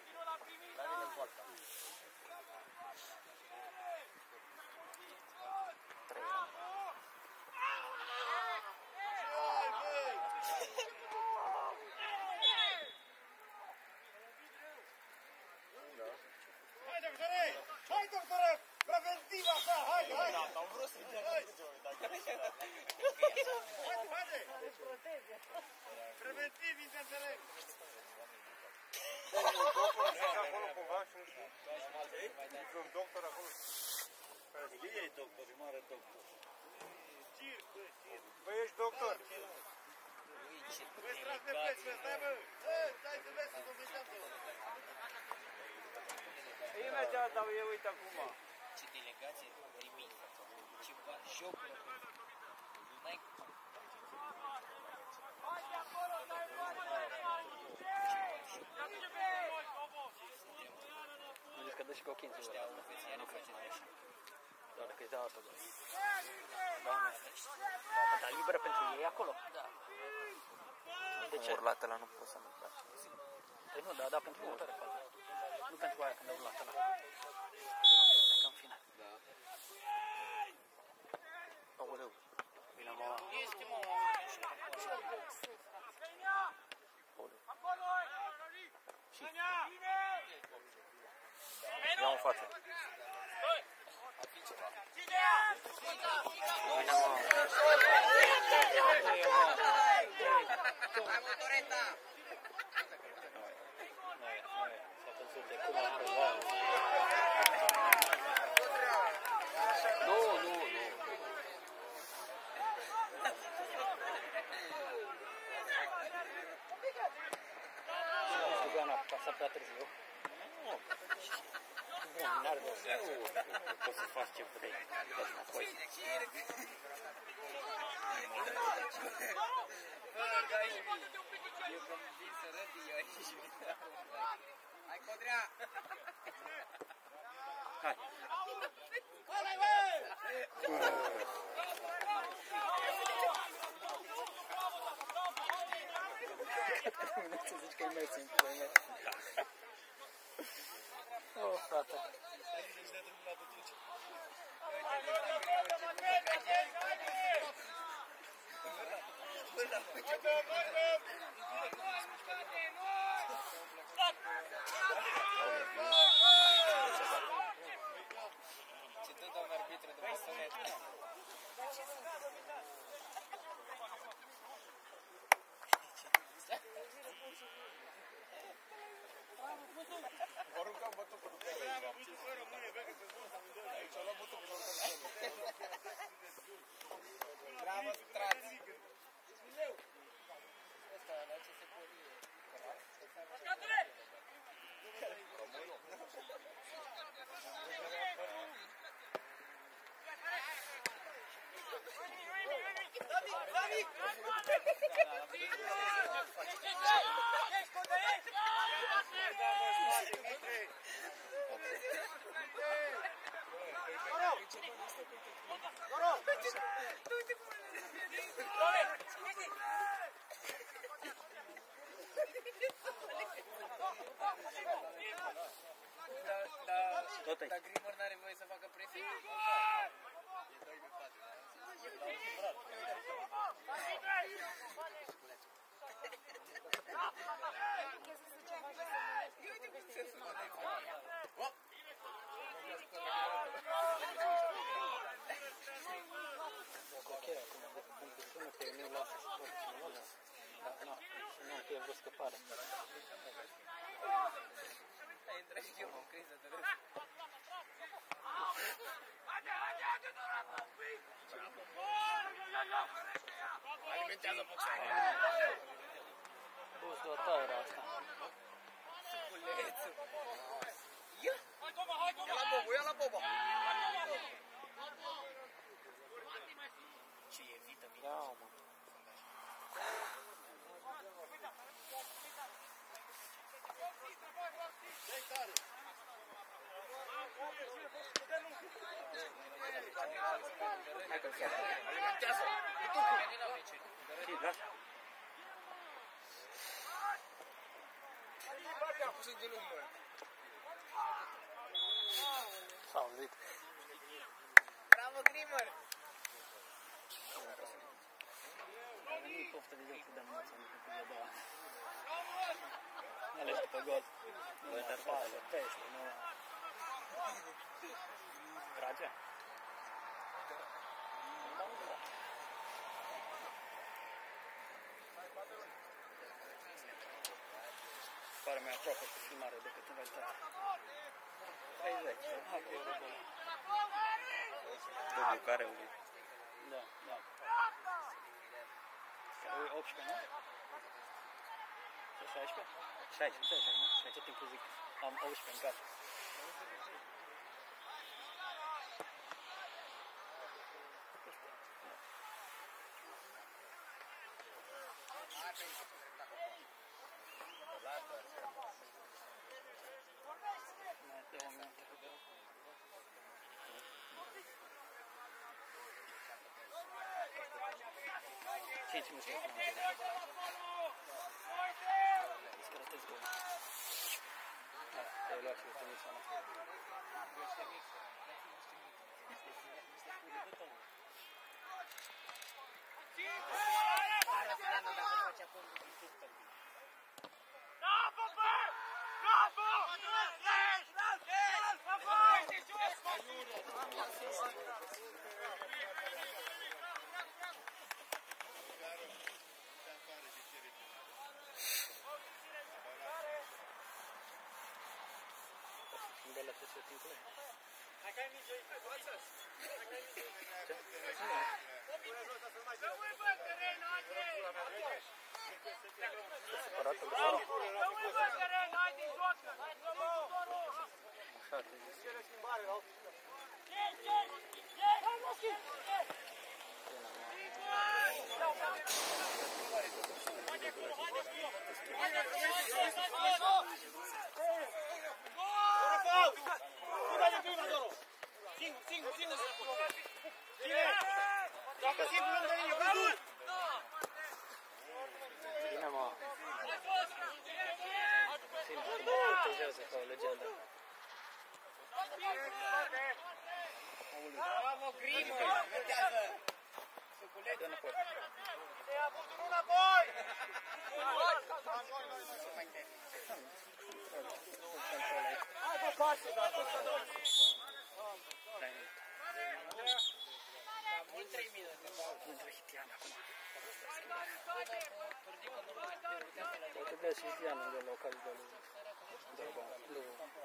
Speaker 5: Hai, doctore! Hai, doctore! Preventiv așa! Hai, hai! Am vrut să-i dea haide! Preventiv, înțeleg! Acolo cumva și nu știu. E un doctor acolo.
Speaker 6: E doctor, e mare doctor.
Speaker 5: Băi, ești doctor! Băi, strați de pleci, bă, stai, bă! Stai să vezi, să dovedească!
Speaker 3: Imediat dau eu, uite acum.
Speaker 4: Ce delegație nimic. Ce joc. N-ai
Speaker 1: Nu zici că dă și cu ochinții.
Speaker 4: ăștia nu faceți, nu faceți așa.
Speaker 1: Doar că îți dau asta. Da, dar liberă pentru ei acolo.
Speaker 4: Da.
Speaker 1: De ce?
Speaker 7: Urlat ăla nu pot să nu place.
Speaker 1: Păi nu, da, pentru următoare fază. Nu pentru aia când au urlat ăla. Ca în final.
Speaker 7: Da. Aoleu.
Speaker 1: Vine mama.
Speaker 4: Este mă,
Speaker 7: Ia în față.
Speaker 1: Vine mama.
Speaker 4: hai motoreta!
Speaker 1: S-a văzut de cum a provat. Nu. Și Gana a pasat prea târziu. Bun, n-ar de poți să faci ce vrei. Deci înapoi.
Speaker 4: Bă, gașii, eu când vin să rădi, eu aici vin. Hai, Codrea!
Speaker 1: Hai. Nu să zici că e mai simplu, e mai simplu. Oh, frate.
Speaker 4: Ce tot domn arbitru de bastonet.
Speaker 5: Aruncam bătucă după el. Aici a luat bătucă și
Speaker 4: Bravo, strați! Ăsta, la ce se polie? Dar Grimor n-are voie să facă presiune. E 2-4.
Speaker 1: Nu, e vreo scăpare.
Speaker 4: Intră și eu în criză de râs.
Speaker 5: alimentează boxarea.
Speaker 1: Bus de o taură asta.
Speaker 4: Suculețul.
Speaker 5: Ia la Bobo, ia la Bobo.
Speaker 4: Ce e vitamin?
Speaker 1: Ia, mă. Hai că chiar.
Speaker 5: Alimentează.
Speaker 1: Și, lasă.
Speaker 4: A pus în genunchi, mă.
Speaker 7: văzut.
Speaker 4: Bravo, Grimmer!
Speaker 1: A venit poftă de joc să dăm emoție în global. Ales după gol. Nu e intervală, teste, nu... Tragea? Pare mai aproape cu filmare decât în realitate. 30, hai că e de gol.
Speaker 7: Dublu careului.
Speaker 1: Da, da. Care e 18, nu? Sau 16? 16, nu? Și tot timpul zic, am 18 în cap. Mai 2 minute. 5 minute. Scălătesc gol. Te-ai luat și cu Timișoara.
Speaker 4: Ară Fernando dacă face acum un TikTok.
Speaker 2: Bravo, bă! Bravo!
Speaker 1: Un gol la tercer timpul. Separat de gol. Așa te zic. Bine, mă. Simt cum mă protejează ca o legendă.
Speaker 4: Bravo, Grimmer! Metează!
Speaker 1: Dă înapoi.
Speaker 4: Mult 3 minute.
Speaker 1: Intră Hitian acum. Poate dea și Hitian de la ocazia de lui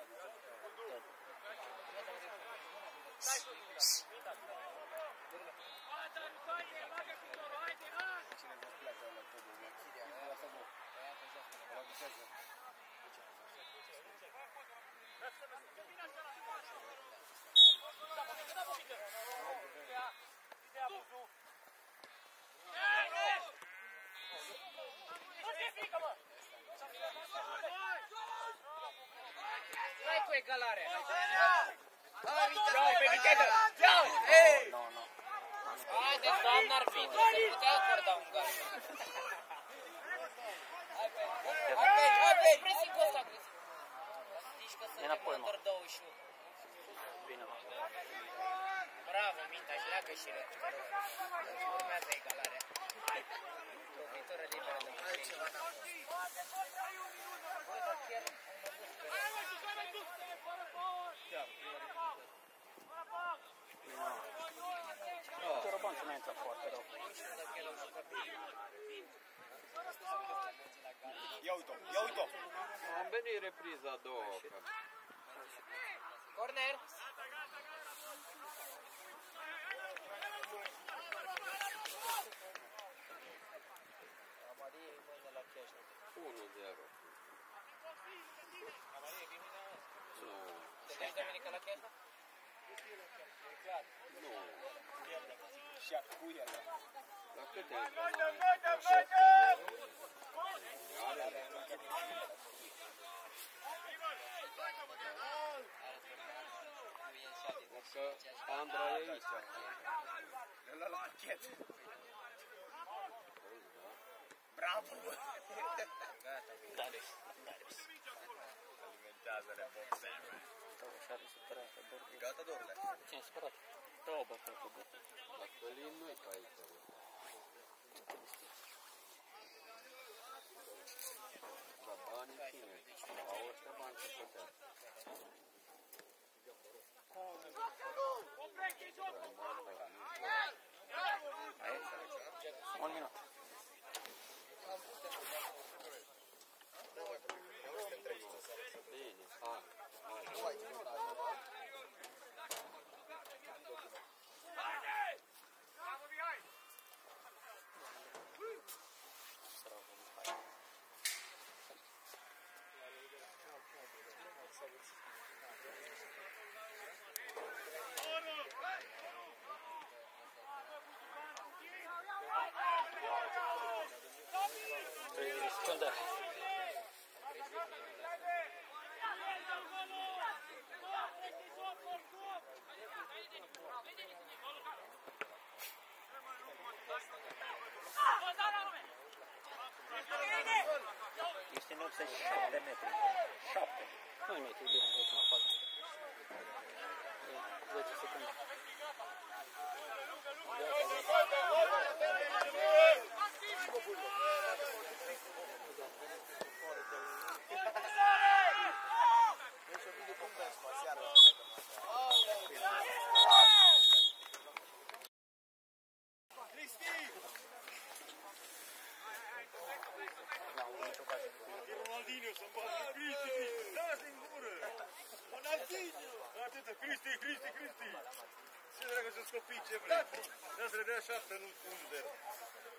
Speaker 4: Hai cu egalare! Bravo, pe Vitetă! Bravo! Hei!
Speaker 1: Nu, nu.
Speaker 4: Haideți, doamnă arbitru, să putea acorda un gol. Hai pe, pressing-ul ăsta agresiv. Zici că suntem doar 21.
Speaker 1: Bine, mă.
Speaker 4: Bravo, Mintaș, leagă și rău. Urmează egalarea. Lovitură liberă de Bușei. Băi, dar chiar am văzut că...
Speaker 1: Toroban n-a intrat foarte rău.
Speaker 5: Ia uite-o!
Speaker 8: Am venit repriza a doua.
Speaker 4: Corner! Amadie, mâine la Chești.
Speaker 8: 1-0. Nu.
Speaker 4: Te vezi duminică la Chești? E clar.
Speaker 8: Nu.
Speaker 5: Și acu ele.
Speaker 8: La câte ani? Că Andra e aici.
Speaker 5: Ăla la pachet. Bravo!
Speaker 1: Darius.
Speaker 5: Alimentează-le boxe.
Speaker 1: Stau așa care supărat, Borghi.
Speaker 5: Gata, Dorule.
Speaker 1: Cine supărat? Două bătăi cu bătăi.
Speaker 8: La Călin nu-i pe aici. La banii cine? Au ăștia bani să plătea.
Speaker 1: Un minut.
Speaker 8: Bine, hai.
Speaker 2: Bravo, Mihai!
Speaker 1: Secundă. Ești în 87 de metri. 7. Nu-i metri, bine, ultima fază. 10 secunde.
Speaker 6: Ronaldinho să-mi bată. Cristi, dați din gură. Ronaldinho. Atâta, Cristi. Ce dragă să-ți copii, ce vrei? Da să le dea 7, nu 1-0.